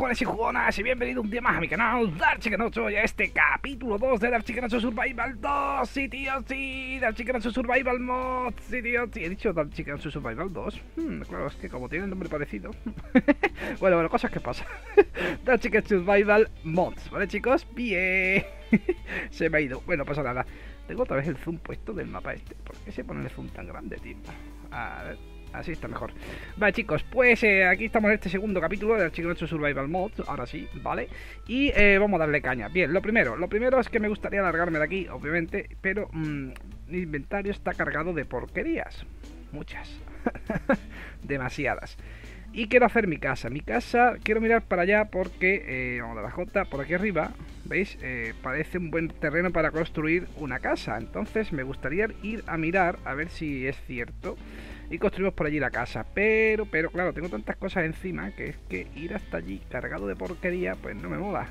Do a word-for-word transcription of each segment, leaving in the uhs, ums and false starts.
jugones y jugonas, y bienvenido un día más a mi canal Dark Chicken ocho y a este capítulo dos de Dark Chicken ocho Survival dos. Sí, tío, sí, Dark Chicken ocho Survival Mod. Sí, tío, sí, he dicho Dark Chicken ocho Survival dos. Hmm, claro, es que como tiene el nombre parecido. Bueno, bueno, cosas que pasan. Dark Chicken Survival Mods, ¿vale, chicos? Bien. Se me ha ido. Bueno, pasa nada. Tengo otra vez el zoom puesto del mapa este. ¿Por qué se pone el zoom tan grande, tío? A ver. Así está mejor. Vale, chicos, pues eh, aquí estamos en este segundo capítulo de Chicken ocho Survival Mods. Ahora sí, ¿vale? Y eh, vamos a darle caña. Bien, lo primero, lo primero es que me gustaría alargarme de aquí, obviamente. Pero mmm, mi inventario está cargado de porquerías. Muchas. Demasiadas. Y quiero hacer mi casa. Mi casa, quiero mirar para allá porque, eh, vamos a la J, por aquí arriba, ¿veis? Eh, parece un buen terreno para construir una casa. Entonces me gustaría ir a mirar a ver si es cierto. Y construimos por allí la casa. Pero, pero, claro, tengo tantas cosas encima que es que ir hasta allí cargado de porquería, pues no me mola.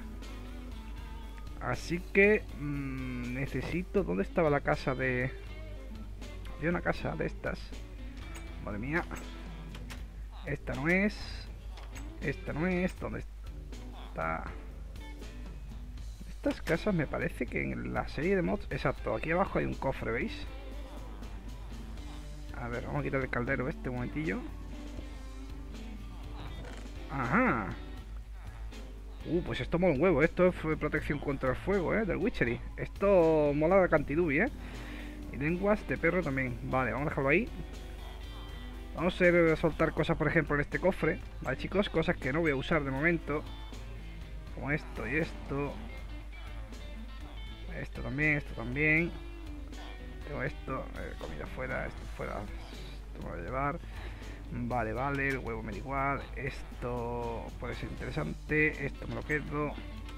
Así que mmm, necesito... ¿Dónde estaba la casa de...? Había una casa de estas. Madre mía. Esta no es. Esta no es. ¿Dónde está? Estas casas me parece que en la serie de mods... Exacto, aquí abajo hay un cofre, ¿veis? A ver, vamos a quitar el caldero este un momentillo. Ajá. Uh, pues esto mola un huevo. Esto es protección contra el fuego, ¿eh? Del Witchery. Esto mola de cantidubi, ¿eh? Y lenguas de perro también. Vale, vamos a dejarlo ahí. Vamos a, ir a soltar cosas, por ejemplo, en este cofre. Vale, chicos, cosas que no voy a usar de momento. Como esto y esto. Esto también, esto también. Tengo esto, eh, comida fuera, esto fuera, esto me voy a llevar. Vale, vale, el huevo me da igual. Esto puede ser interesante. Esto me lo quedo.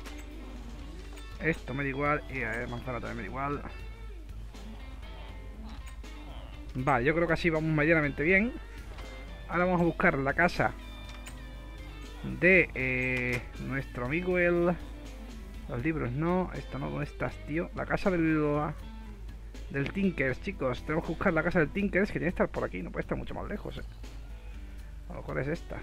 Esto me da igual. Y la manzana también me da igual. Vale, yo creo que así vamos medianamente bien. Ahora vamos a buscar la casa de eh, nuestro amigo el... Los libros no, esto no, ¿dónde estás, tío? La casa del... Del Tinkers, chicos. Tenemos que buscar la casa del Tinkers, que tiene que estar por aquí. No puede estar mucho más lejos, eh. A lo mejor es esta.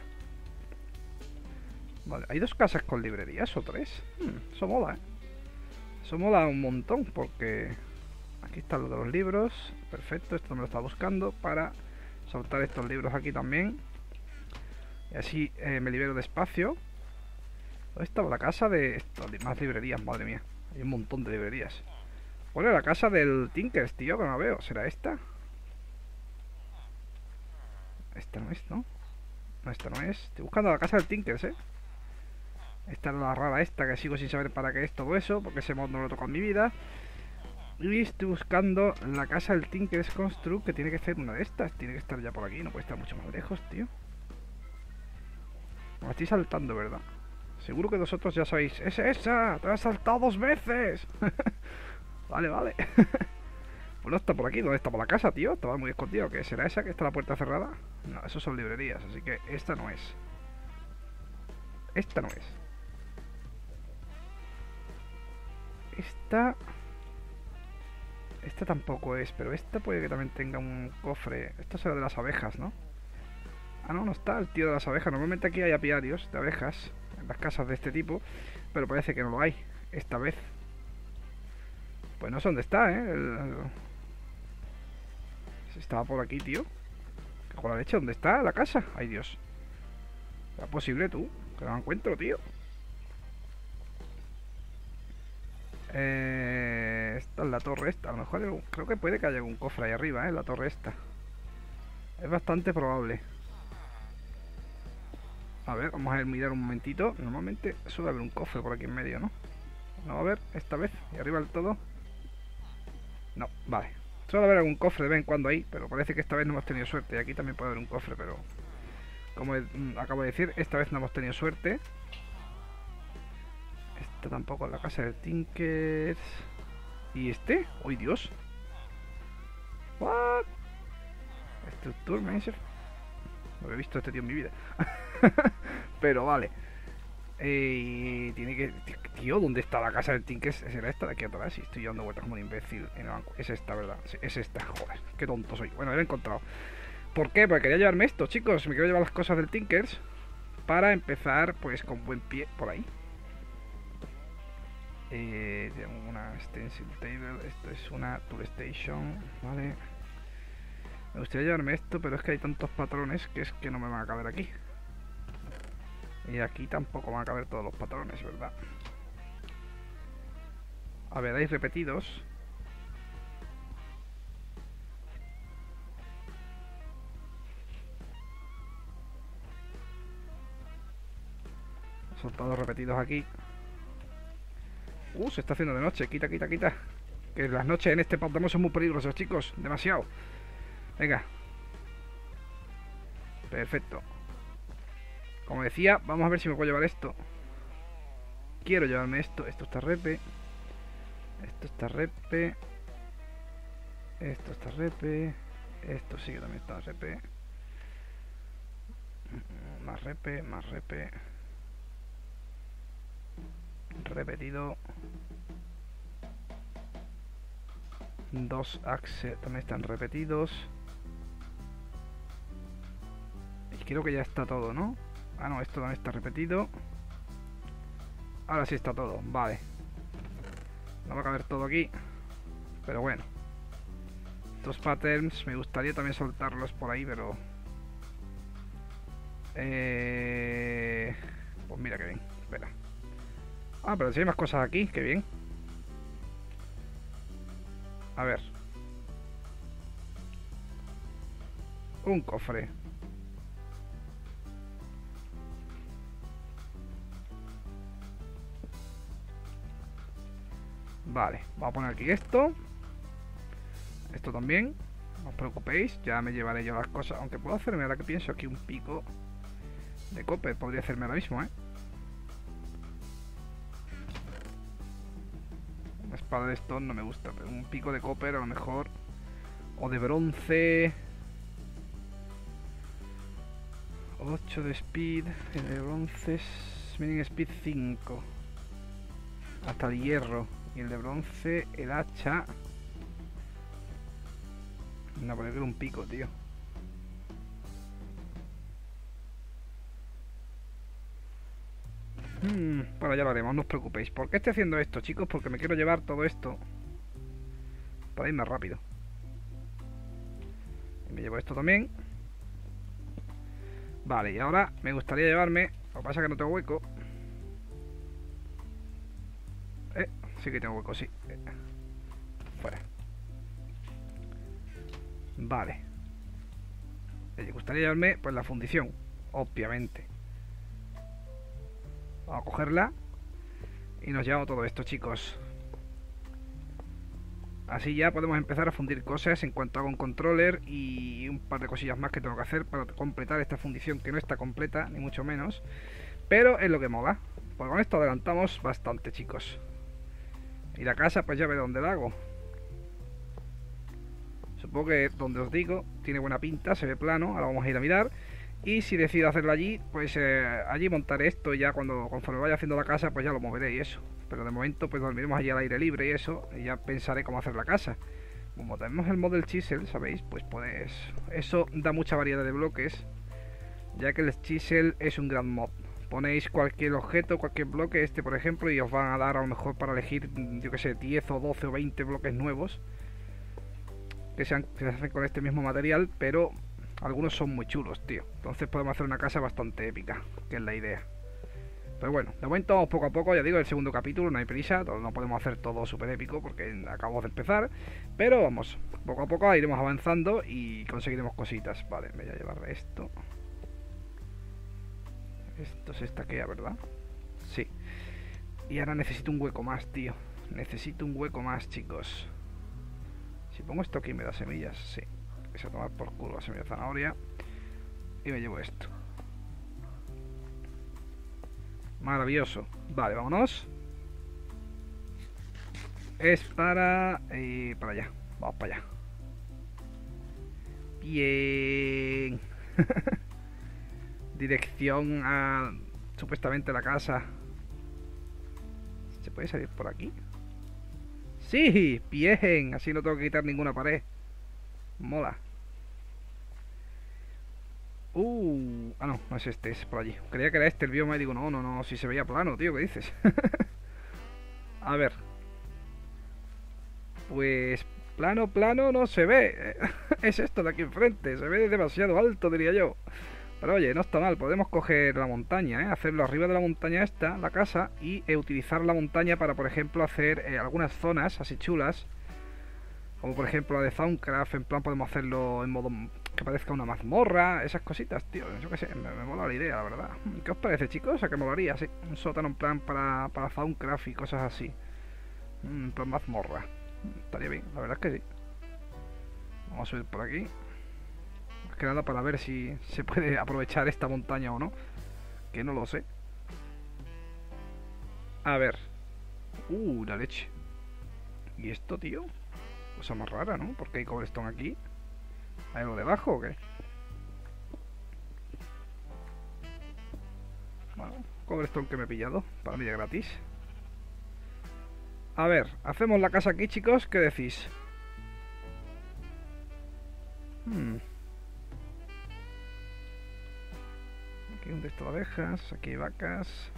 Vale, hay dos casas con librerías o tres. Hmm, eso mola, eh. Eso mola un montón porque... Aquí están los de los libros. Perfecto, esto me lo estaba buscando para soltar estos libros aquí también. Y así eh, me libero de espacio. ¿Dónde estaba la casa de... Esto, más librerías, madre mía. Hay un montón de librerías. ¿Cuál es la casa del Tinkers, tío? Que no la veo. ¿Será esta? Esta no es, ¿no? No, esta no es. Estoy buscando la casa del Tinkers, ¿eh? Esta es la rara esta, que sigo sin saber para qué es todo eso, porque ese mod no lo toco en mi vida. Y estoy buscando la casa del Tinkers Construct, que tiene que ser una de estas. Tiene que estar ya por aquí, no puede estar mucho más lejos, tío. Me estoy saltando, ¿verdad? Seguro que vosotros ya sabéis. ¡Es esa! ¡Te has saltado dos veces! Vale, vale. Pues no está por aquí. ¿Dónde está por la casa, tío? Estaba muy escondido. ¿Qué será esa que está la puerta cerrada? No, eso son librerías. Así que esta no es. Esta no es. Esta... Esta tampoco es. Pero esta puede que también tenga un cofre. Esta será de las abejas, ¿no? Ah, no, no está el tío de las abejas. Normalmente aquí hay apiarios de abejas en las casas de este tipo. Pero parece que no lo hay. Esta vez. Pues no sé dónde está, ¿eh? El, el... Estaba por aquí, tío. ¿Qué con la leche? ¿Dónde está la casa? Ay, Dios. ¿Es posible, tú? Que no la encuentro, tío. Eh... Esta es la torre esta. A lo mejor hay... creo que puede que haya algún cofre ahí arriba, ¿eh? La torre esta. Es bastante probable. A ver, vamos a mirar un momentito. Normalmente suele haber un cofre por aquí en medio, ¿no? Vamos a ver, esta vez. Y arriba del todo. No, vale. Suele haber algún cofre de vez en cuando ahí, pero parece que esta vez no hemos tenido suerte. Y aquí también puede haber un cofre, pero... Como mm, acabo de decir, esta vez no hemos tenido suerte. Esta tampoco es la casa del Tinkers. ¿Y este? ¡Uy, Dios! ¿What? Structure Manager. No he visto a este tío en mi vida. Pero vale. Eh, tiene que... Tío, ¿dónde está la casa del Tinkers? ¿Será esta de aquí atrás? Sí, estoy dando vueltas como un imbécil en el banco. Es esta, ¿verdad? Sí, es esta. Joder, qué tonto soy. Bueno, lo he encontrado. ¿Por qué? Porque quería llevarme esto, chicos. Me quiero llevar las cosas del Tinkers. para empezar pues con buen pie por ahí. Eh, tengo una stencil table, esto es una tool station, vale. Me gustaría llevarme esto, pero es que hay tantos patrones que es que no me van a caber aquí. Y aquí tampoco van a caber todos los patrones, ¿verdad? A ver, hay repetidos. Son todos repetidos aquí. Uh, se está haciendo de noche. Quita, quita, quita. Que las noches en este pantano son muy peligrosas, chicos. Demasiado. Venga. Perfecto. Como decía, vamos a ver si me puedo llevar esto. Quiero llevarme esto. Esto está repe. Esto está repe. Esto está repe. Esto sí que también está repe. Más repe, más repe. Repetido. Dos axe también están repetidos. Y creo que ya está todo, ¿no? Ah, no, esto también está repetido. Ahora sí está todo, vale. No va a caber todo aquí, pero bueno. Estos patterns me gustaría también soltarlos por ahí, pero... Eh... Pues mira que bien, espera. Ah, pero si hay más cosas aquí, qué bien. A ver. Un cofre. Vale, vamos a poner aquí esto. Esto también. No os preocupéis, ya me llevaré yo las cosas. Aunque puedo hacerme, ahora que pienso, aquí un pico de copper. Podría hacerme ahora mismo, ¿eh? Una espada de stone no me gusta, pero un pico de copper a lo mejor. O de bronce. ocho de speed. El de bronce es mining speed cinco. Hasta el hierro. Y el de bronce, el hacha. No, pero quiero un pico, tío. Hmm, bueno, ya lo haremos, no os preocupéis. ¿Por qué estoy haciendo esto, chicos? Porque me quiero llevar todo esto para ir más rápido. Y me llevo esto también. Vale, y ahora me gustaría llevarme... Lo que pasa es que no tengo hueco. Eh, sí que tengo hueco, sí. Eh, fuera. Vale. Me gustaría llevarme, pues, la fundición. Obviamente. Vamos a cogerla. Y nos llevamos todo esto, chicos. Así ya podemos empezar a fundir cosas en cuanto hago un controller y un par de cosillas más que tengo que hacer para completar esta fundición que no está completa, ni mucho menos. Pero es lo que mola. Pues con esto adelantamos bastante, chicos. Y la casa, pues ya ve dónde la hago. Supongo que donde os digo tiene buena pinta, se ve plano. Ahora vamos a ir a mirar. Y si decido hacerlo allí, pues eh, allí montaré esto. Y ya cuando conforme vaya haciendo la casa, pues ya lo moveré y eso. Pero de momento pues dormiremos allí al aire libre y eso. Y ya pensaré cómo hacer la casa. Como tenemos el model chisel, ¿sabéis? Pues pues eso da mucha variedad de bloques, ya que el chisel es un gran mod. Ponéis cualquier objeto, cualquier bloque, este por ejemplo, y os van a dar a lo mejor para elegir, yo que sé, diez o doce o veinte bloques nuevos que, sean, que se hacen con este mismo material, pero algunos son muy chulos, tío. Entonces podemos hacer una casa bastante épica, que es la idea. Pero bueno, de momento vamos poco a poco, ya digo, el segundo capítulo, no hay prisa, no podemos hacer todo súper épico porque acabamos de empezar. Pero vamos, poco a poco iremos avanzando y conseguiremos cositas. Vale, me voy a llevar esto. Esto se estaquea, ¿verdad? Sí. Y ahora necesito un hueco más, tío. Necesito un hueco más, chicos. Si pongo esto aquí me da semillas, sí. Voy a tomar por culo la semilla de zanahoria. Y me llevo esto. Maravilloso. Vale, vámonos. Es para... Eh, para allá. Vamos para allá. Bien. Dirección a... supuestamente la casa. ¿Se puede salir por aquí? ¡Sí! Bien. Así no tengo que quitar ninguna pared. Mola. Uh, ah no, no es este, es por allí. Creía que era este el bioma y digo, no, no, no, si se veía plano, tío, ¿qué dices? A ver. Pues plano, plano no se ve. Es esto de aquí enfrente, se ve demasiado alto, diría yo. Pero oye, no está mal, podemos coger la montaña, ¿eh? Hacerlo arriba de la montaña esta, la casa, y eh, utilizar la montaña para, por ejemplo, hacer eh, algunas zonas así chulas. Como por ejemplo la de Thaumcraft, en plan podemos hacerlo en modo que parezca una mazmorra, esas cositas, tío. Yo qué sé, me, me mola la idea, la verdad. ¿Qué os parece, chicos? ¿A qué molaría? Sí, un sótano en plan para, para Thaumcraft y cosas así. En plan mazmorra. Estaría bien, la verdad es que sí. Vamos a subir por aquí. Más que nada para ver si se puede aprovechar esta montaña o no. Que no lo sé. A ver. Uh, la leche. ¿Y esto, tío? Cosa más rara, ¿no? ¿Por qué hay cobblestone aquí? ¿Hay algo debajo o qué? Bueno, cobblestone que me he pillado. Para mí de gratis. A ver, hacemos la casa aquí, chicos. ¿Qué decís? Hmm. Aquí un texto de abejas. Aquí hay vacas.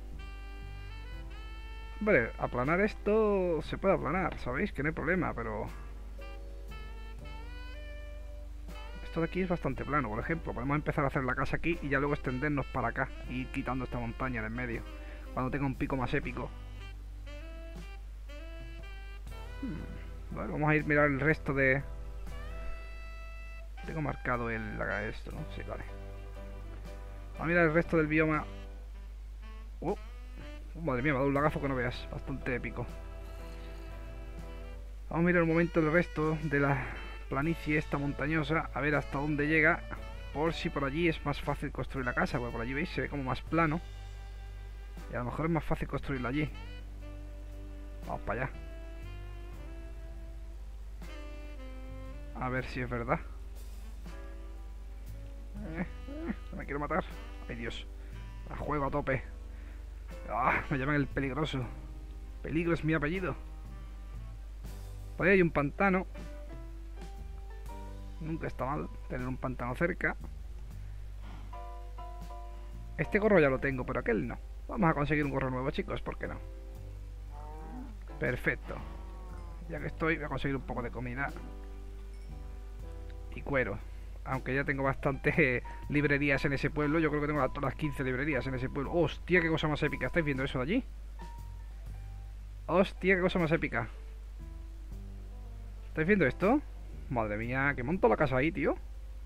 Hombre, aplanar esto se puede aplanar, ¿sabéis? Que no hay problema, pero... Esto de aquí es bastante plano, por ejemplo. Podemos empezar a hacer la casa aquí y ya luego extendernos para acá. Y ir quitando esta montaña de en medio. Cuando tenga un pico más épico. Hmm. Vale, vamos a ir a mirar el resto de... Tengo marcado el... esto, ¿no? Sí, vale. Vamos a mirar el resto del bioma. Oh. Oh, madre mía, me ha dado un lagazo que no veas. Bastante épico. Vamos a mirar un momento el resto de la planicie esta montañosa. A ver hasta dónde llega. Por si por allí es más fácil construir la casa. Porque por allí, veis, se ve como más plano. Y a lo mejor es más fácil construirla allí. Vamos para allá. A ver si es verdad. Eh, eh, me quiero matar. Ay, Dios. La juego a tope. Ah, me llaman el peligroso. Peligro es mi apellido. Por ahí hay un pantano. Nunca está mal tener un pantano cerca. Este gorro ya lo tengo, pero aquel no. Vamos a conseguir un gorro nuevo, chicos, ¿por qué no? Perfecto. Ya que estoy, voy a conseguir un poco de comida. Y cuero. Aunque ya tengo bastantes eh, librerías en ese pueblo. Yo creo que tengo todas las quince librerías en ese pueblo. ¡Hostia, qué cosa más épica! ¿Estáis viendo eso de allí? ¡Hostia, qué cosa más épica! ¿Estáis viendo esto? Madre mía, que monto la casa ahí, tío.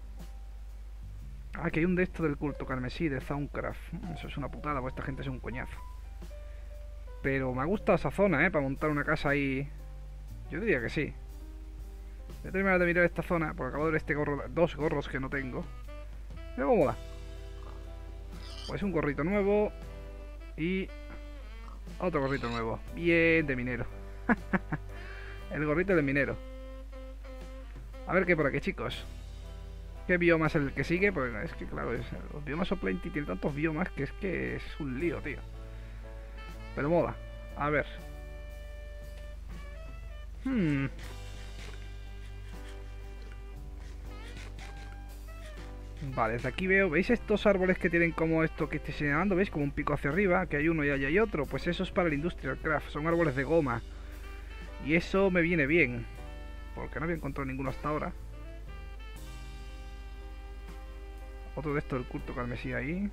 Ah, que hay un de estos del culto carmesí, de Thaumcraft. Eso es una putada, pues esta gente es un coñazo. Pero me gusta esa zona, ¿eh? Para montar una casa ahí. Yo diría que sí. Voy a terminar de mirar esta zona, porque acabo de ver este gorro, dos gorros que no tengo. Mira cómo mola. Pues un gorrito nuevo. Y otro gorrito nuevo. Bien de minero. El gorrito de minero. A ver qué hay por aquí, chicos. ¿Qué bioma es el que sigue? Pues es que claro, es, los biomas of Plenty tienen tantos biomas que es que es un lío, tío. Pero mola. A ver. Hmm... Vale, desde aquí veo, ¿veis estos árboles que tienen como esto que estoy señalando? ¿Veis? Como un pico hacia arriba, que hay uno y allá hay otro. Pues eso es para el Industrial Craft, son árboles de goma. Y eso me viene bien, porque no había encontrado ninguno hasta ahora. Otro de estos del culto carmesí ahí.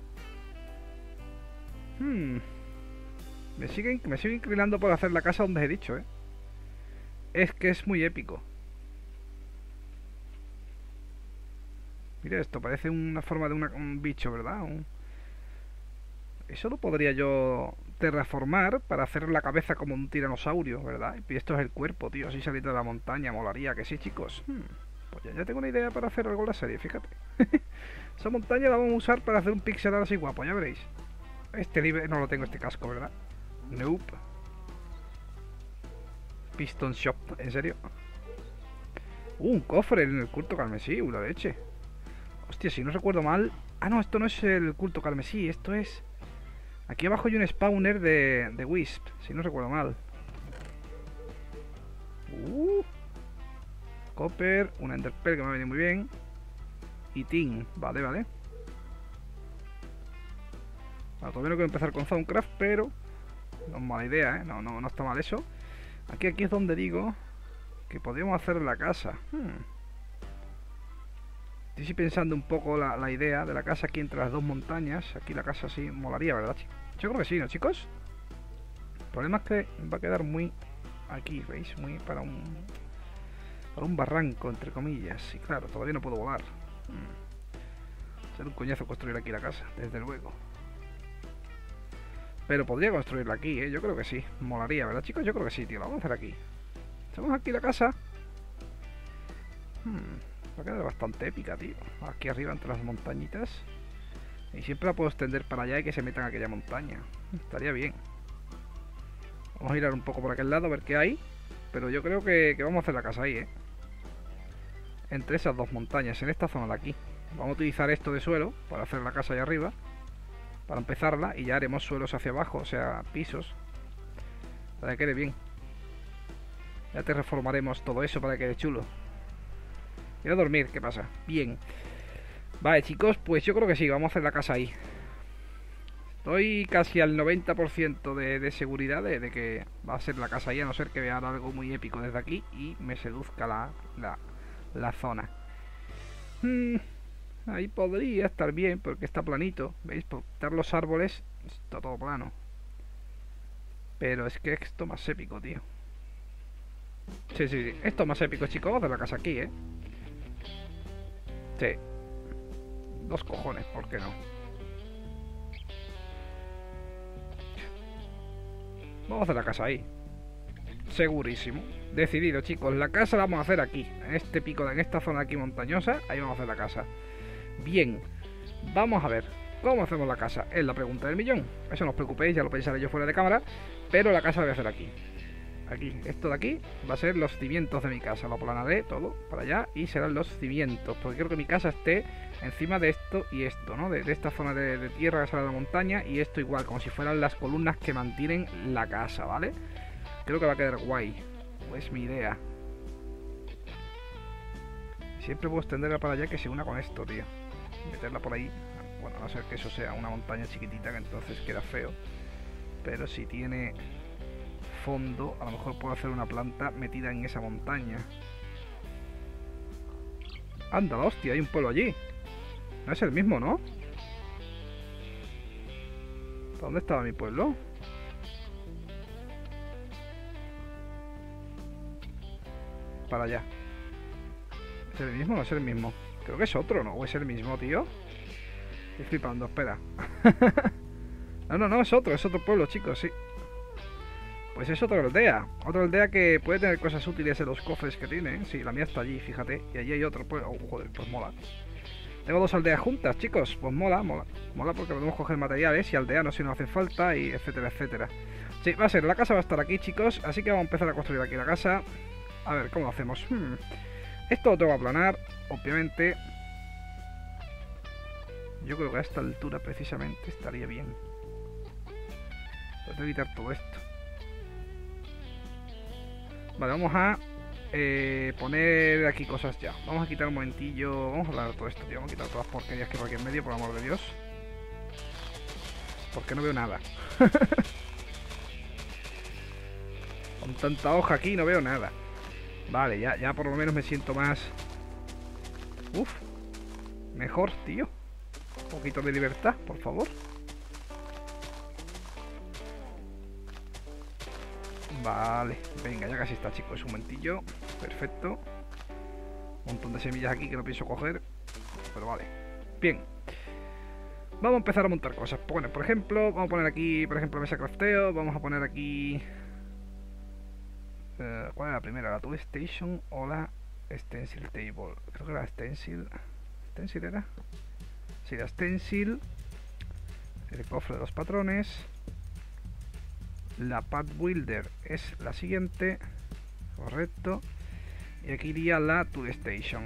Hmm. Me siguen, me sigo inclinando por hacer la casa donde he dicho, ¿eh? Es que es muy épico. Mira esto, parece una forma de una, un bicho, ¿verdad? Un... Eso lo podría yo terraformar para hacer la cabeza como un tiranosaurio, ¿verdad? Y esto es el cuerpo, tío, así salir de la montaña, molaría, que sí, chicos. Hmm, pues ya, ya tengo una idea para hacer algo en la serie, fíjate. Esa montaña la vamos a usar para hacer un pixel art así guapo, ya veréis. Este libre, no lo tengo este casco, ¿verdad? Nope. Piston Shop, ¿en serio? Uh, un cofre en el culto carmesí, una leche. Hostia, si no recuerdo mal... Ah, no, esto no es el culto carmesí, esto es... Aquí abajo hay un spawner de, de Wisp, si no recuerdo mal. Uh, Copper, un Enderpearl que me ha venido muy bien. y tin. Vale, vale. Bueno, todavía no quiero empezar con Thaumcraft, pero no es mala idea, ¿eh? No, no, no está mal eso. Aquí, aquí es donde digo que podríamos hacer la casa. Hmm. Estoy pensando un poco la, la idea de la casa aquí entre las dos montañas. Aquí la casa sí molaría, ¿verdad? Yo creo que sí, ¿no, chicos? El problema es que va a quedar muy aquí, ¿veis? Muy para un para un barranco, entre comillas. Y claro, todavía no puedo volar. Hmm. Será un coñazo construir aquí la casa, desde luego. Pero podría construirla aquí, ¿eh? Yo creo que sí. Molaría, ¿verdad, chicos? Yo creo que sí, tío. La vamos a hacer aquí. Hacemos aquí la casa. Hmm. Va a quedar bastante épica, tío. Aquí arriba entre las montañitas. Y siempre la puedo extender para allá y que se metan a aquella montaña. Estaría bien. Vamos a mirar un poco por aquel lado a ver qué hay. Pero yo creo que, que vamos a hacer la casa ahí, ¿eh? Entre esas dos montañas, en esta zona de aquí. Vamos a utilizar esto de suelo para hacer la casa allá arriba. Para empezarla. Y ya haremos suelos hacia abajo, o sea, pisos. Para que quede bien. Ya te reformaremos todo eso para que quede chulo. Voy a dormir, ¿qué pasa? Bien. Vale, chicos, pues yo creo que sí, vamos a hacer la casa ahí. Estoy casi al noventa por ciento de, de seguridad de, de que va a ser la casa ahí, a no ser que vean algo muy épico desde aquí y me seduzca la, la, la zona. Hmm, ahí podría estar bien, porque está planito. ¿Veis? Por quitar los árboles, está todo plano. Pero es que esto más épico, tío. Sí, sí, sí. Esto más épico, chicos. Vamos a hacer la casa aquí, ¿eh? Sí. Dos cojones, ¿por qué no? Vamos a hacer la casa ahí. Segurísimo. Decidido, chicos. La casa la vamos a hacer aquí. En este pico, en esta zona aquí montañosa. Ahí vamos a hacer la casa. Bien. Vamos a ver. ¿Cómo hacemos la casa? Es la pregunta del millón. Eso no os preocupéis, ya lo pensaré yo fuera de cámara. Pero la casa la voy a hacer aquí. Aquí, esto de aquí va a ser los cimientos de mi casa. Lo aplanaré todo para allá y serán los cimientos. Porque quiero que mi casa esté encima de esto y esto, ¿no? De, de esta zona de, de tierra que sale de la montaña. Y esto igual, como si fueran las columnas que mantienen la casa, ¿vale? Creo que va a quedar guay. Es mi idea. Siempre puedo extenderla para allá que se una con esto, tío. Meterla por ahí. Bueno, a no ser que eso sea una montaña chiquitita, que entonces queda feo. Pero si tiene fondo, a lo mejor puedo hacer una planta metida en esa montaña. Anda, la hostia, hay un pueblo allí. No es el mismo, ¿no? ¿Dónde estaba mi pueblo? Para allá. ¿Es el mismo o no es el mismo? Creo que es otro, ¿no? ¿O es el mismo, tío? Estoy flipando, espera. No, no, no, es otro, es otro pueblo, chicos, sí. Pues es otra aldea. Otra aldea que puede tener cosas útiles en los cofres que tiene, ¿eh? Sí, la mía está allí, fíjate. Y allí hay otro pueblo. Oh, joder, pues mola. Tengo dos aldeas juntas, chicos. Pues mola, mola. Mola porque podemos coger materiales y aldeanos si nos hacen falta, y etcétera, etcétera. Sí, va a ser, la casa va a estar aquí, chicos. Así que vamos a empezar a construir aquí la casa. A ver, ¿cómo lo hacemos? Hmm. Esto lo tengo que aplanar, obviamente. Yo creo que a esta altura precisamente estaría bien. Pero tengo que quitar todo esto. Vale, vamos a eh, poner aquí cosas ya. Vamos a quitar un momentillo. Vamos a hablar de todo esto, tío. Vamos a quitar todas las porquerías que hay aquí en medio, por amor de Dios. Porque no veo nada. Con tanta hoja aquí no veo nada. Vale, ya, ya por lo menos me siento más... Uf. Mejor, tío. Un poquito de libertad, por favor. Vale, venga, ya casi está, chicos. Un momentillo, perfecto. Un montón de semillas aquí que no pienso coger, pero vale. Bien. Vamos a empezar a montar cosas. Bueno, por ejemplo, vamos a poner aquí, por ejemplo, mesa crafteo. Vamos a poner aquí... Uh, ¿Cuál es la primera? ¿La tool station o la stencil table? Creo que la stencil... ¿Stencil era? Sí, la stencil. El cofre de los patrones. La Path Builder es la siguiente. Correcto. Y aquí iría la Tool Station.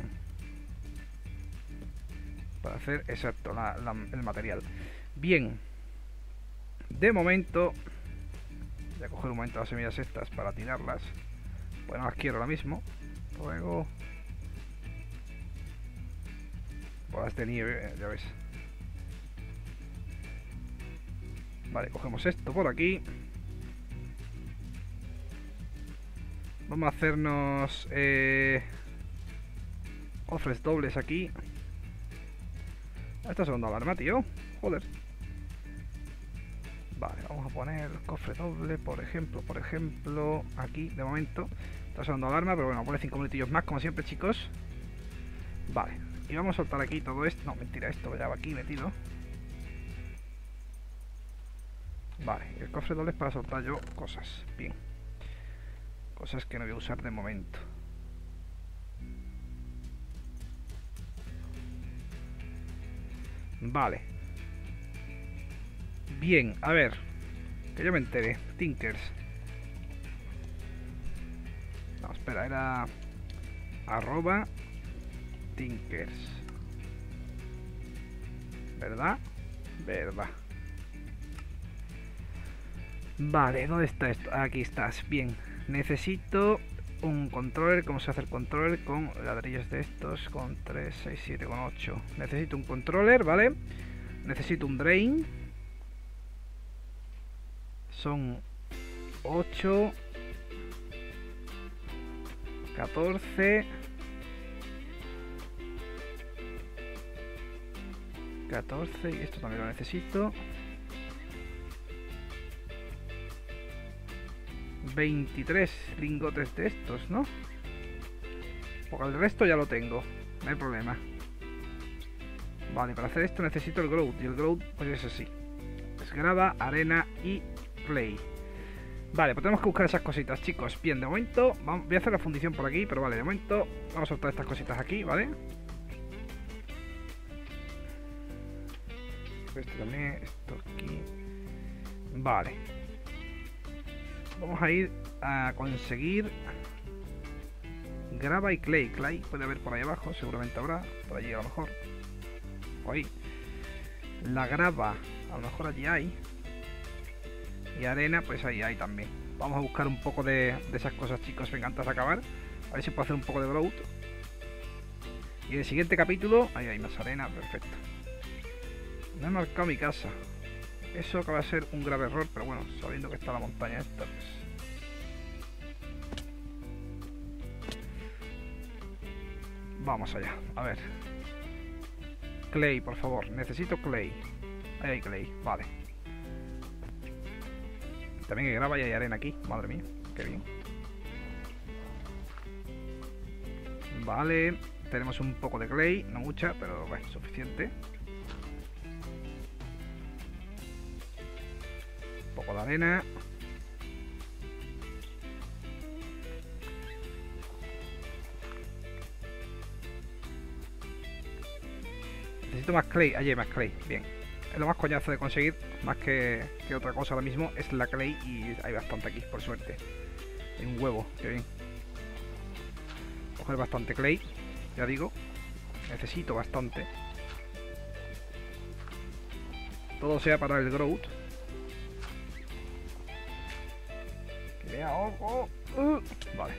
Para hacer, exacto, la, la, el material. Bien. De momento... Voy a coger un momento las semillas estas para tirarlas. Pues no las quiero ahora mismo. Luego... Bolas de nieve, ya ves. Vale, cogemos esto por aquí. Vamos a hacernos eh, cofres dobles aquí. Esta segunda alarma, tío. Joder. Vale, vamos a poner cofre doble, por ejemplo, por ejemplo, aquí, de momento. Está sonando alarma, pero bueno, pone cinco minutillos más, como siempre, chicos. Vale, y vamos a soltar aquí todo esto. No, mentira, esto ya va aquí metido. Vale, y el cofre doble es para soltar yo cosas. Bien. Cosas que no voy a usar de momento. Vale. Bien, a ver. Que yo me entere. Tinkers. No, espera, era... Arroba... Tinkers. ¿Verdad? Verdad. Vale, ¿dónde está esto? Aquí estás, bien. Necesito un controller. ¿Cómo se hace el controller? Con ladrillos de estos. Con tres, seis, siete, con ocho. Necesito un controller, ¿vale? Necesito un drain. Son ocho, catorce, catorce, y esto también lo necesito. veintitrés lingotes de estos, ¿no? Porque el resto ya lo tengo, no hay problema. Vale, para hacer esto necesito el grout, y el grout pues es así. Es grava, arena y clay. Vale, pues tenemos que buscar esas cositas, chicos. Bien, de momento vamos, voy a hacer la fundición por aquí, pero vale, de momento vamos a soltar estas cositas aquí, ¿vale? Esto también, esto aquí. Vale. Vamos a ir a conseguir grava y clay. Clay puede haber por ahí abajo, seguramente habrá. Por allí a lo mejor. O ahí. La grava, a lo mejor allí hay. Y arena, pues ahí hay también. Vamos a buscar un poco de, de esas cosas, chicos. Venga, antes de acabar. A ver si puedo hacer un poco de grout. Y en el siguiente capítulo... Ahí hay más arena, perfecto. No he marcado mi casa. Eso acaba de ser un grave error, pero bueno, sabiendo que está la montaña esta, pues... Vamos allá, a ver. Clay, por favor, necesito clay. Ahí hay clay, vale. También hay grava y hay arena aquí, madre mía, qué bien. Vale, tenemos un poco de clay, no mucha, pero bueno, suficiente. Un poco de arena. Necesito más clay, allí hay más clay, bien. Es lo más coñazo de conseguir, más que, que otra cosa ahora mismo, es la clay y hay bastante aquí, por suerte. Hay un huevo, qué bien. Coger bastante clay, ya digo. Necesito bastante. Todo sea para el growth. Que vea, oh, oh, uh. Vale.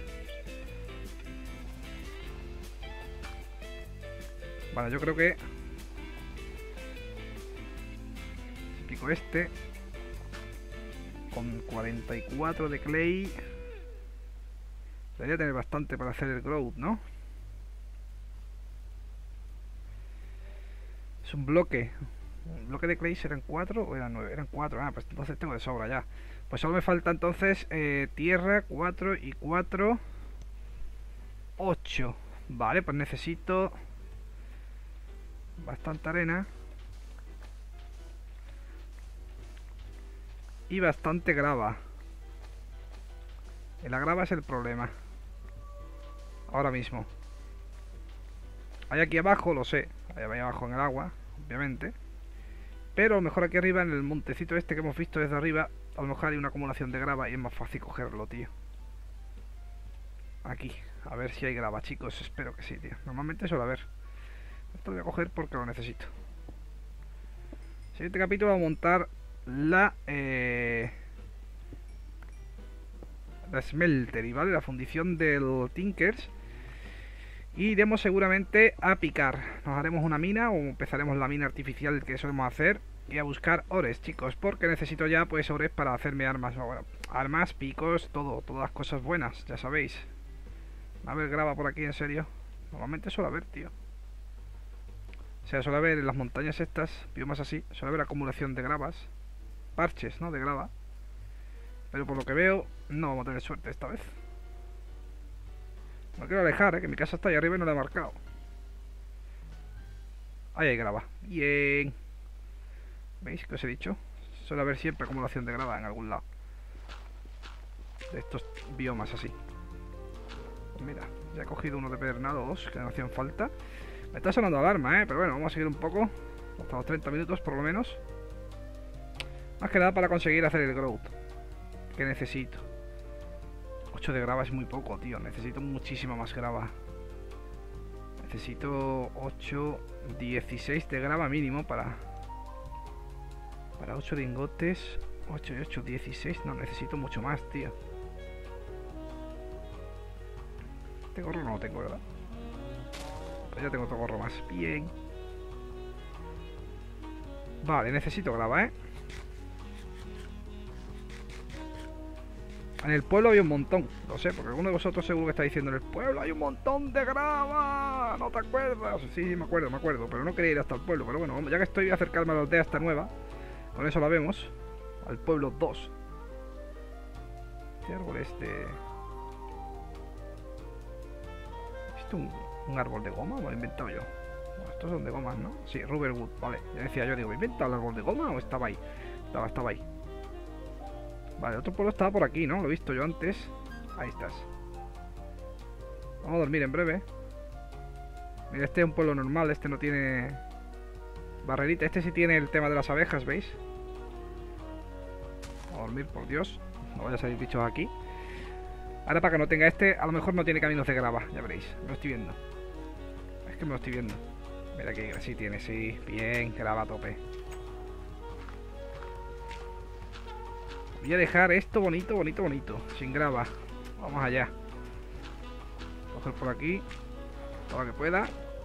Vale, yo creo que... Si pico este... Con cuarenta y cuatro de clay... Debería tener bastante para hacer el growth, ¿no? Es un bloque. ¿Un bloque de clay eran cuatro o eran nueve? Eran cuatro. Ah, pues entonces tengo de sobra ya. Pues solo me falta entonces eh, tierra, cuatro y cuatro. ocho. Vale, pues necesito bastante arena. Y bastante grava. Y la grava es el problema. Ahora mismo. Hay aquí abajo, lo sé. Hay ahí abajo en el agua, obviamente. Pero a lo mejor aquí arriba, en el montecito este que hemos visto desde arriba, a lo mejor hay una acumulación de grava y es más fácil cogerlo, tío. Aquí. A ver si hay grava, chicos. Espero que sí, tío. Normalmente suele haber. Esto lo voy a coger porque lo necesito. Siguiente capítulo vamos a montar la... Eh... La smeltery, ¿vale? La fundición del Tinkers. Y iremos seguramente a picar. Nos haremos una mina o empezaremos la mina artificial que solemos hacer. Y a buscar ores, chicos, porque necesito ya pues ores para hacerme armas. Bueno, armas, picos, todo, todas las cosas buenas, ya sabéis. A ver, graba por aquí, en serio. Normalmente suele haber, tío. O sea, suele haber en las montañas estas, biomas así, suele haber acumulación de gravas. Parches, ¿no? De grava. Pero por lo que veo, no vamos a tener suerte esta vez. No quiero alejar, ¿eh? Que mi casa está ahí arriba y no la he marcado. Ahí hay grava. Bien. ¿Veis que os he dicho? Suele haber siempre acumulación de grava en algún lado. De estos biomas así. Pues mira, ya he cogido uno de pedernal o dos que no hacían falta. Me está sonando alarma, ¿eh? Pero bueno, vamos a seguir un poco. Hasta los treinta minutos por lo menos. Más que nada para conseguir hacer el growth que necesito. ocho de grava es muy poco, tío. Necesito muchísima más grava. Necesito ocho, dieciséis de grava mínimo para... Para ocho lingotes. ocho y ocho, dieciséis. No, necesito mucho más, tío. ¿Este gorro no lo tengo, verdad? Pues ya tengo otro gorro más. Bien. Vale, necesito grava, ¿eh? En el pueblo había un montón. Lo sé, porque alguno de vosotros seguro que está diciendo: en el pueblo hay un montón de grava. ¿No te acuerdas? Sí, sí, me acuerdo, me acuerdo. Pero no quería ir hasta el pueblo. Pero bueno, ya que estoy, voy a acercarme a la aldea esta nueva. Con eso la vemos. Al pueblo dos. Este árbol es de... ¿Esto un, un árbol de goma? ¿O lo he inventado yo? Bueno, estos son de gomas, ¿no? Sí, Rubberwood, vale. Ya decía yo, digo, ¿he inventado el árbol de goma o estaba ahí? Estaba, estaba ahí. Vale, otro pueblo estaba por aquí, ¿no? Lo he visto yo antes. Ahí estás. Vamos a dormir en breve. Mira, este es un pueblo normal. Este no tiene barrerita. Este sí tiene el tema de las abejas, ¿veis? Vamos a dormir, por Dios. No vaya a salir bichos aquí. Ahora, para que no tenga este, a lo mejor no tiene caminos de grava. Ya veréis, me lo estoy viendo. Es que me lo estoy viendo. Mira que sí tiene, sí. Bien, grava a tope. Voy a dejar esto bonito, bonito, bonito. Sin grava. Vamos allá. Coger por aquí todo lo que pueda.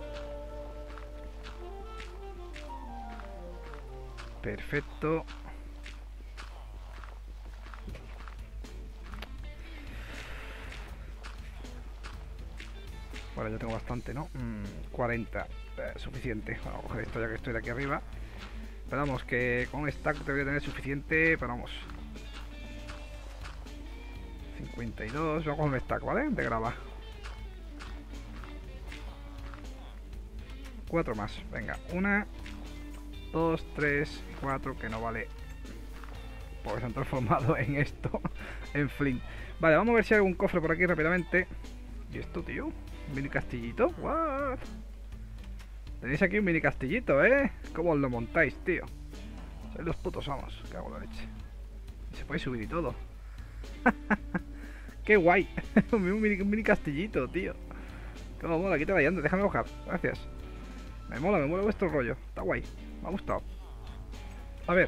Perfecto. Bueno, yo tengo bastante, ¿no? Mm, cuarenta. Eh, suficiente. Bueno, voy a coger esto ya que estoy de aquí arriba. Pero vamos, que con un stack debería tener suficiente. Pero vamos. cincuenta y dos. Vamos con un stack, ¿vale? De grava. Cuatro más. Venga. Una, dos, tres, cuatro. Que no vale. Porque se han transformado en esto. En flint. Vale, vamos a ver si hay algún cofre por aquí rápidamente. ¿Y esto, tío? ¿Un mini castillito? ¿What? Tenéis aquí un mini castillito, ¿eh? ¿Cómo os lo montáis, tío? Sois los putos amos. Cago en la leche. Y se puede subir y todo. ¡Qué guay! un, mini, un mini castillito, tío. Cómo mola, quita la llanta, déjame bajar. Gracias. Me mola, me mola vuestro rollo. Está guay, me ha gustado. A ver.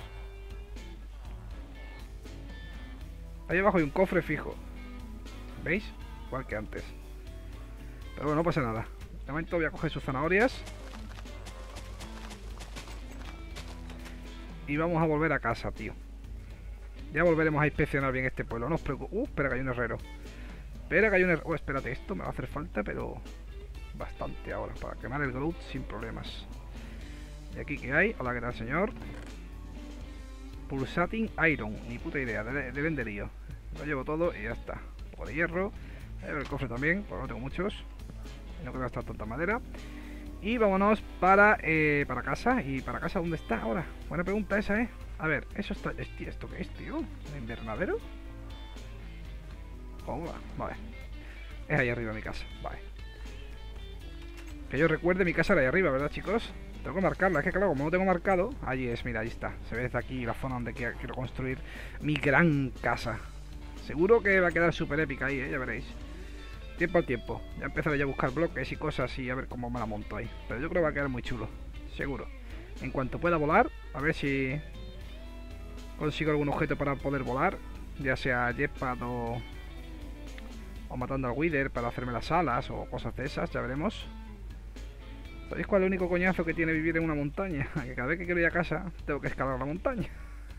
Ahí abajo hay un cofre fijo. ¿Veis? Igual que antes. Pero bueno, no pasa nada. De momento voy a coger sus zanahorias. Y vamos a volver a casa, tío. Ya volveremos a inspeccionar bien este pueblo. No os preocupéis. Uh, espera que hay un herrero. Espera que hay un herrero. Oh, espérate, esto me va a hacer falta, pero bastante ahora. Para quemar el growth sin problemas. ¿Y aquí qué hay? Hola, ¿qué tal, señor? Pulsating Iron. Ni puta idea. De, de venderío. Lo llevo todo y ya está. Un poco de hierro. El cofre también, porque no tengo muchos. No quiero gastar tanta madera. Y vámonos para, eh, para casa. ¿Y para casa dónde está ahora? Buena pregunta esa, ¿eh? A ver, eso está... ¿Esto qué es, tío? ¿Un invernadero? ¿Cómo va? Vale. Es ahí arriba mi casa, vale. Que yo recuerde, mi casa era ahí arriba, ¿verdad, chicos? Tengo que marcarla, es que claro, como no tengo marcado... Allí es, mira, ahí está. Se ve desde aquí la zona donde quiero construir mi gran casa. Seguro que va a quedar súper épica ahí, ¿eh? Ya veréis. Tiempo al tiempo. Ya empezaré ya a buscar bloques y cosas y a ver cómo me la monto ahí. Pero yo creo que va a quedar muy chulo. Seguro. En cuanto pueda volar, a ver si consigo algún objeto para poder volar. Ya sea jetpack o, O matando al Wither para hacerme las alas o cosas de esas, ya veremos. ¿Sabéis cuál es el único coñazo que tiene vivir en una montaña? Que cada vez que quiero ir a casa tengo que escalar la montaña.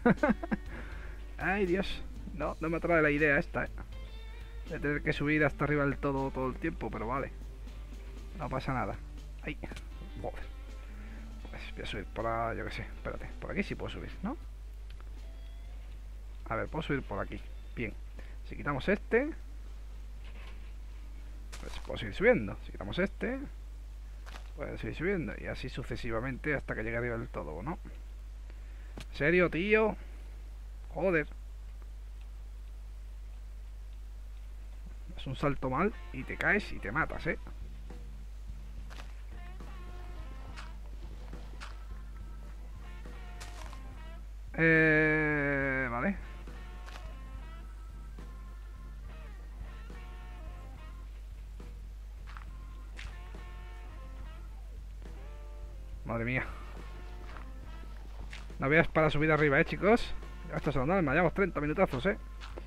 Ay, Dios. No, no me atrae la idea esta, ¿eh? De tener que subir hasta arriba del todo todo el tiempo, pero vale. No pasa nada. Ay, joder. Pues voy a subir por ahí, yo que sé. Espérate, por aquí sí puedo subir, ¿no? A ver, puedo subir por aquí. Bien. Si quitamos este, pues puedo seguir subiendo. Si quitamos este, puedo seguir subiendo. Y así sucesivamente hasta que llegue arriba del todo, ¿no? ¿En serio, tío? Joder. Es un salto mal y te caes y te matas, ¿eh? Eh... Vale. Madre mía. No veas para subir arriba, eh, chicos. Ya está sonando, me llevamos treinta minutazos, eh.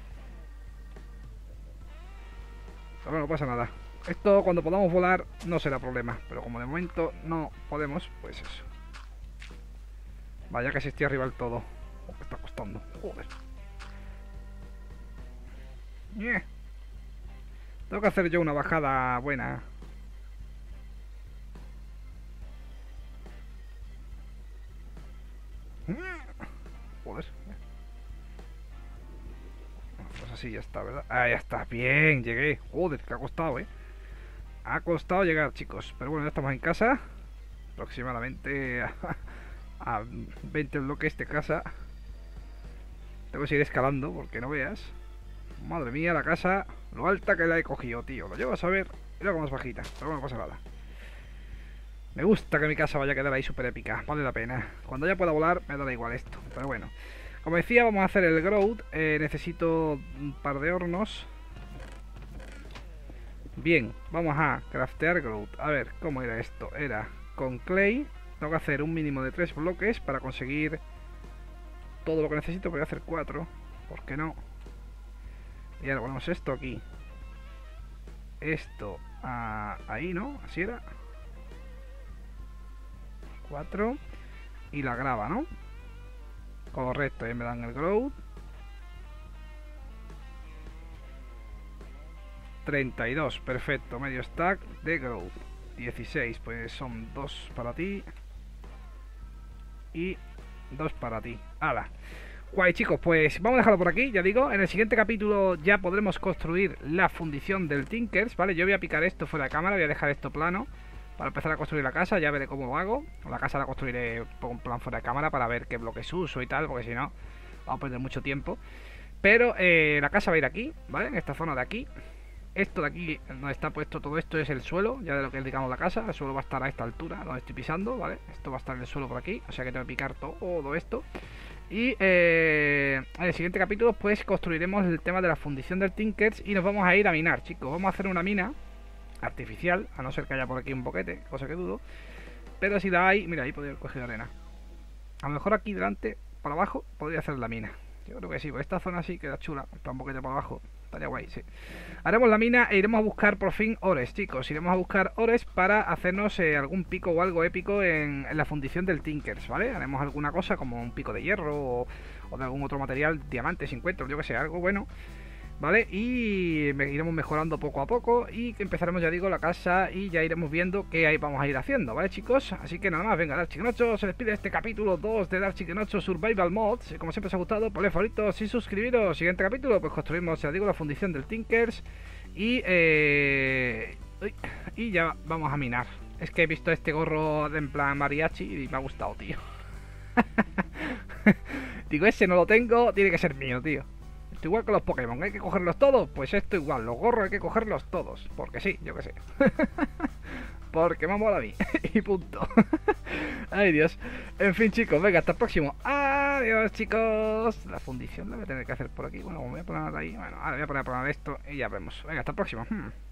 Pero no pasa nada. Esto cuando podamos volar no será problema. Pero como de momento no podemos, pues eso. Vaya que si estoy arriba del todo. Oh, me está costando. Joder. Yeah. Tengo que hacer yo una bajada buena. Joder. Pues así ya está, ¿verdad? Ah, ya está. Bien, llegué. Joder, que ha costado, ¿eh? Ha costado llegar, chicos. Pero bueno, ya estamos en casa. Aproximadamente a, a veinte bloques de casa. Tengo que seguir escalando porque no veas. Madre mía, la casa. Lo alta que la he cogido, tío. Lo llevo a saber. Y luego más bajita. Pero bueno, no pasa nada. Me gusta que mi casa vaya a quedar ahí súper épica. Vale la pena. Cuando ya pueda volar, me da igual esto. Pero bueno. Como decía, vamos a hacer el growth. Eh, necesito un par de hornos. Bien, vamos a craftear growth. A ver, ¿cómo era esto? Era con clay. Tengo que hacer un mínimo de tres bloques para conseguir todo lo que necesito. Voy a hacer cuatro. ¿Por qué no? Y ahora ponemos esto aquí. Esto ah, ahí, ¿no? Así era. cuatro. Y la grava, ¿no? Correcto, ahí me dan el growth. treinta y dos, perfecto, medio stack de growth. dieciséis, pues son dos para ti. Y dos para ti. ¡Hala! Guay, chicos, pues vamos a dejarlo por aquí, ya digo. En el siguiente capítulo ya podremos construir la fundición del Tinkers, ¿vale? Yo voy a picar esto fuera de cámara, voy a dejar esto plano para empezar a construir la casa, ya veré cómo lo hago. La casa la construiré con plan fuera de cámara para ver qué bloques uso y tal, porque si no, vamos a perder mucho tiempo. Pero eh, la casa va a ir aquí, ¿vale? En esta zona de aquí. Esto de aquí, donde está puesto todo esto, es el suelo, ya de lo que es, digamos, la casa. El suelo va a estar a esta altura, donde estoy pisando, ¿vale? Esto va a estar en el suelo por aquí, o sea que tengo que picar todo esto. Y eh, en el siguiente capítulo, pues, construiremos el tema de la fundición del Tinkers y nos vamos a ir a minar, chicos. Vamos a hacer una mina artificial, a no ser que haya por aquí un boquete, cosa que dudo. Pero si la hay, mira, ahí podría haber cogido arena. A lo mejor aquí delante, para abajo, podría hacer la mina. Yo creo que sí, pues esta zona sí queda chula. Está un boquete para abajo, estaría guay, sí. Haremos la mina e iremos a buscar por fin ores, chicos. Iremos a buscar ores para hacernos eh, algún pico o algo épico en, en la fundición del Tinkers, ¿vale? Haremos alguna cosa como un pico de hierro o, o de algún otro material, diamantes, encuentros, yo que sé, algo bueno, ¿vale? Y me iremos mejorando poco a poco y empezaremos, ya digo, la casa y ya iremos viendo qué ahí vamos a ir haciendo, ¿vale, chicos? Así que nada más, venga, Dark Chicken ocho se despide este capítulo dos de Dark Chicken ocho Survival Mods. Como siempre os ha gustado, ponle favoritos y suscribiros. Siguiente capítulo, pues construimos, ya digo, la fundición del Tinkers y, eh, y ya vamos a minar. Es que he visto este gorro en plan mariachi y me ha gustado, tío. Digo, ese no lo tengo, tiene que ser mío, tío. Igual que los Pokémon, ¿hay que cogerlos todos? Pues esto igual, los gorros hay que cogerlos todos. Porque sí, yo que sé. Porque me mola a mí. Y punto. Ay, Dios. En fin, chicos, venga, hasta el próximo. Adiós, chicos. La fundición la voy a tener que hacer por aquí. Bueno, me voy a poner ahí. Bueno, ahora voy a poner a poner esto y ya vemos. Venga, hasta el próximo. Hmm.